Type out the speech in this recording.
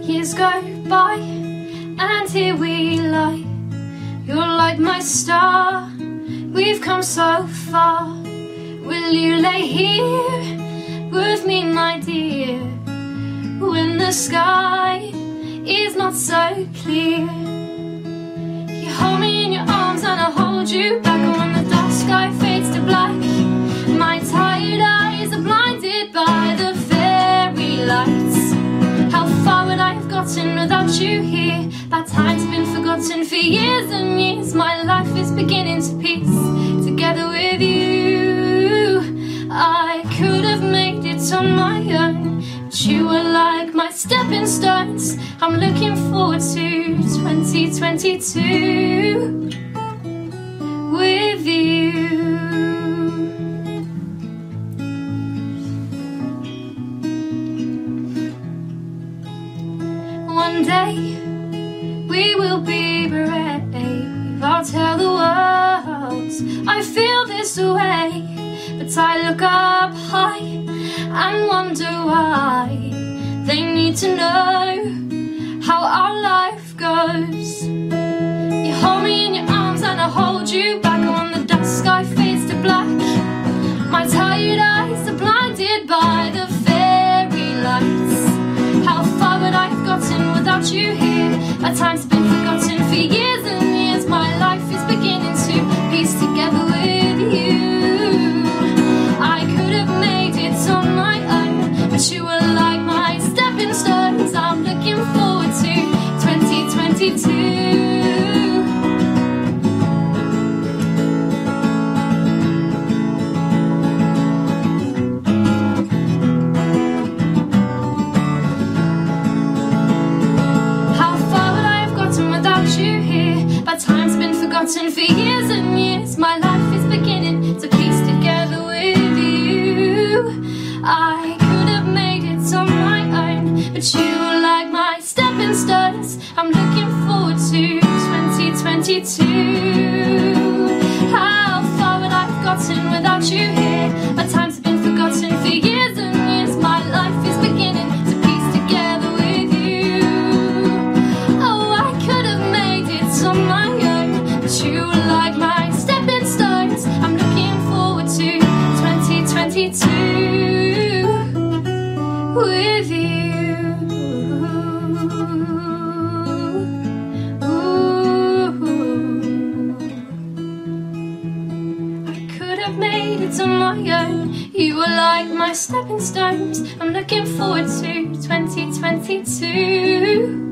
Years go by and here we lie. You're like my star, we've come so far. Will you lay here with me, my dear, when the sky is not so clear? You hold me in your arms and I hold you back, and when the dark sky fades to black, my tired eyes are blinded by the fairy lights. How far would I have gotten without you here? That time's been forgotten for years and years. My life is beginning to piece together with you. I could have made it on my own, but you were like my stepping stones. I'm looking forward to 2022 with you. One day we will be brave. I'll tell the world I feel this way. But I look up high and wonder why they need to know how our life goes. You hold me in your arms and I hold you back, and when the dark sky fades to black, my tired eyes are blinded by the fairy lights. How far would I have gotten without you here? Our time's been forgotten for years and years. My life is beginning to piece together with you. I could have made it on my own, but you were like my stepping stones. I'm looking forward to 2022. Time's been forgotten for years and years. My life is beginning to piece together with you. I could have made it on my own, but you were like my stepping stones. I'm looking forward to 2022. How far would I have gotten without you here? My time's been forgotten for years and years. My life is beginning to piece together with you. Oh, I could have made it on my own, you were like my stepping stones. I'm looking forward to 2022 with you. I could have made it on my own. You were like my stepping stones. I'm looking forward to 2022.